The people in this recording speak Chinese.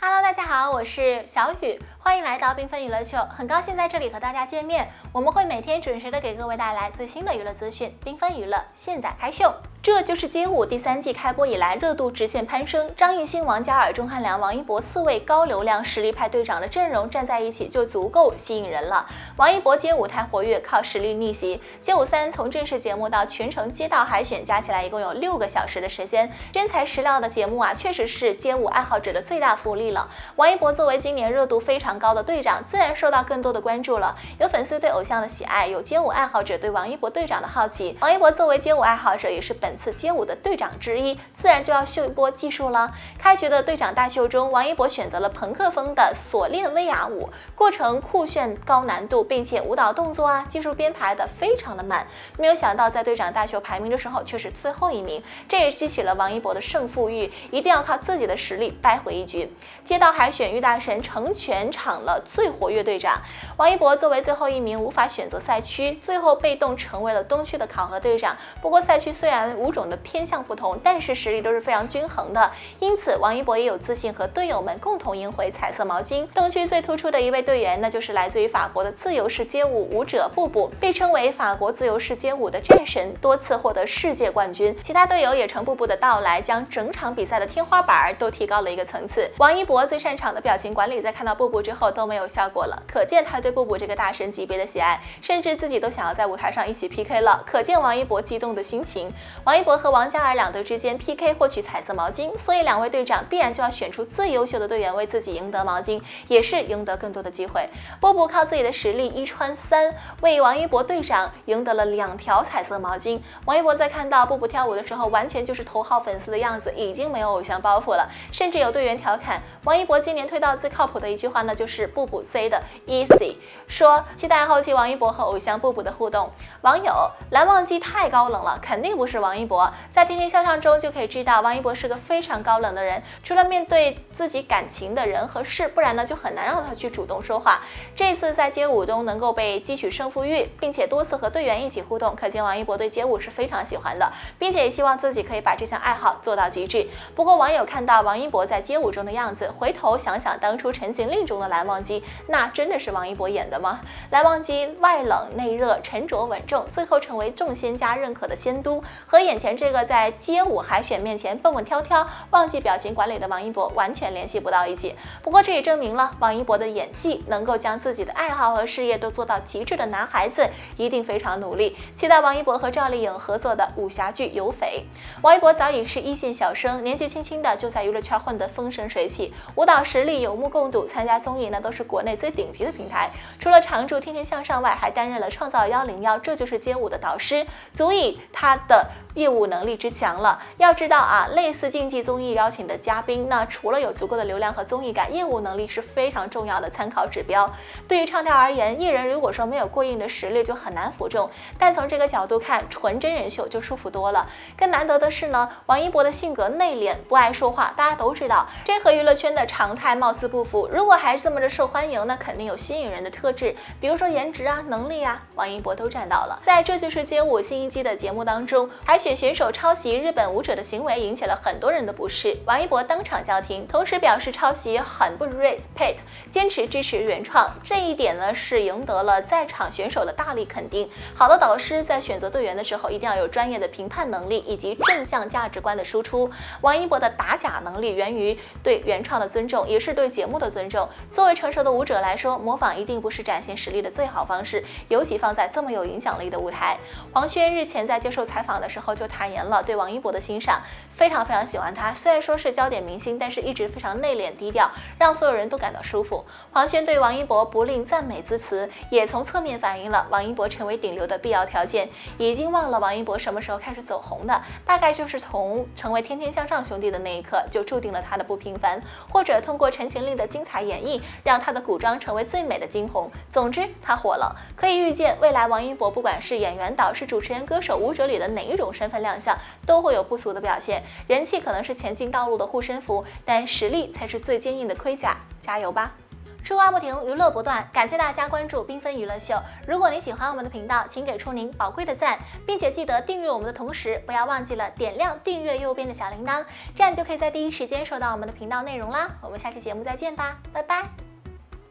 Hello， 大家好，我是小雨，欢迎来到缤纷娱乐秀，很高兴在这里和大家见面。我们会每天准时的给各位带来最新的娱乐资讯，缤纷娱乐现在开秀。这就是街舞第3季开播以来热度直线攀升，张艺兴、王嘉尔、钟汉良、王一博4位高流量实力派队长的阵容站在一起就足够吸引人了。王一博街舞太活跃，靠实力逆袭。街舞3从正式节目到全程街道海选，加起来一共有6个小时的时间，真材实料的节目啊，确实是街舞爱好者的最大福利了。王一博作为今年热度非常高的队长，自然受到更多的关注了。有粉丝对偶像的喜爱，有街舞爱好者对王一博队长的好奇。王一博作为街舞爱好者，也是本次街舞的队长之一，自然就要秀一波技术了。开局的队长大秀中，王一博选择了朋克风的锁链威亚舞，过程酷炫高难度，并且舞蹈动作技术编排的非常的满。没有想到在队长大秀排名的时候却是最后一名，这也激起了王一博的胜负欲，一定要靠自己的实力掰回一局。街道海选，玉大神成全场了最活跃队长。王一博作为最后一名，无法选择赛区，最后被动成为了东区的考核队长。不过赛区虽然舞种的偏向不同，但是实力都是非常均衡的，因此王一博也有自信和队友们共同赢回彩色毛巾。东区最突出的一位队员，那就是来自于法国的自由式街舞舞者布布，被称为法国自由式街舞的战神，多次获得世界冠军。其他队友也乘布布的到来，将整场比赛的天花板都提高了一个层次。王一博最擅长的表情管理，在看到布布之后都没有效果了，可见他对布布这个大神级别的喜爱，甚至自己都想要在舞台上一起 PK 了，可见王一博激动的心情。王一博和王嘉尔两队之间 PK 获取彩色毛巾，所以两位队长必然就要选出最优秀的队员为自己赢得毛巾，也是赢得更多的机会。布布靠自己的实力1穿3，为王一博队长赢得了2条彩色毛巾。王一博在看到布布跳舞的时候，完全就是头号粉丝的样子，已经没有偶像包袱了，甚至有队员调侃王一博今年推到最靠谱的一句话呢，就是布布 say 的 easy， 说期待后期王一博和偶像布布的互动。网友蓝忘机太高冷了，肯定不是王一博。在天天向上中就可以知道，王一博是个非常高冷的人，除了面对自己感情的人和事，不然呢就很难让他去主动说话。这次在街舞中能够被汲取胜负欲，并且多次和队员一起互动，可见王一博对街舞是非常喜欢的，并且也希望自己可以把这项爱好做到极致。不过网友看到王一博在街舞中的样子，回头想想当初《陈情令》中的蓝忘机，那真的是王一博演的吗？蓝忘机外冷内热，沉着稳重，最后成为众仙家认可的仙都，和眼前这个在街舞海选面前蹦蹦跳跳、忘记表情管理的王一博完全联系不到一起。不过这也证明了王一博的演技能够将自己的爱好和事业都做到极致的男孩子一定非常努力。期待王一博和赵丽颖合作的武侠剧《有匪》。王一博早已是一线小生，年纪轻轻的就在娱乐圈混得风生水起，舞蹈实力有目共睹，参加综艺呢都是国内最顶级的平台。除了常驻《天天向上》外，还担任了《创造101》这就是街舞的导师，足以他的业务能力之强了。要知道啊，类似竞技综艺邀请的嘉宾，那除了有足够的流量和综艺感，业务能力是非常重要的参考指标。对于唱跳而言，艺人如果说没有过硬的实力，就很难服众。但从这个角度看，纯真人秀就舒服多了。更难得的是呢，王一博的性格内敛，不爱说话，大家都知道，这和娱乐圈的常态貌似不符。如果还是这么着受欢迎，那肯定有吸引人的特质，比如说颜值能力王一博都占到了。在这就是街舞新一季的节目当中，海选选手抄袭日本舞者的行为引起了很多人的不适，王一博当场叫停，同时表示抄袭很不 respect， 坚持支持原创。这一点呢是赢得了在场选手的大力肯定。好的导师在选择队员的时候，一定要有专业的评判能力以及正向价值观的输出。王一博的打假能力源于对原创的尊重，也是对节目的尊重。作为成熟的舞者来说，模仿一定不是展现实力的最好方式，尤其放在这么有影响力的舞台。黄轩日前在接受采访的时候就坦言了对王一博的欣赏，非常喜欢他。虽然说是焦点明星，但是一直非常内敛低调，让所有人都感到舒服。黄轩对王一博不吝赞美之词，也从侧面反映了王一博成为顶流的必要条件。已经忘了王一博什么时候开始走红的，大概就是从成为天天向上兄弟的那一刻，就注定了他的不平凡，或者通过《陈情令》的精彩演绎，让他的古装成为最美的惊鸿。总之他火了，可以预见未来王一博不管是演员、导师、主持人、歌手、舞者里的哪一种身份亮相，都会有不俗的表现。人气可能是前进道路的护身符，但实力才是最坚硬的盔甲。加油吧！ 吃瓜不停，娱乐不断，感谢大家关注缤纷娱乐秀。如果您喜欢我们的频道，请给出您宝贵的赞，并且记得订阅我们的同时，不要忘记了点亮订阅右边的小铃铛，这样就可以在第一时间收到我们的频道内容啦。我们下期节目再见吧，拜拜。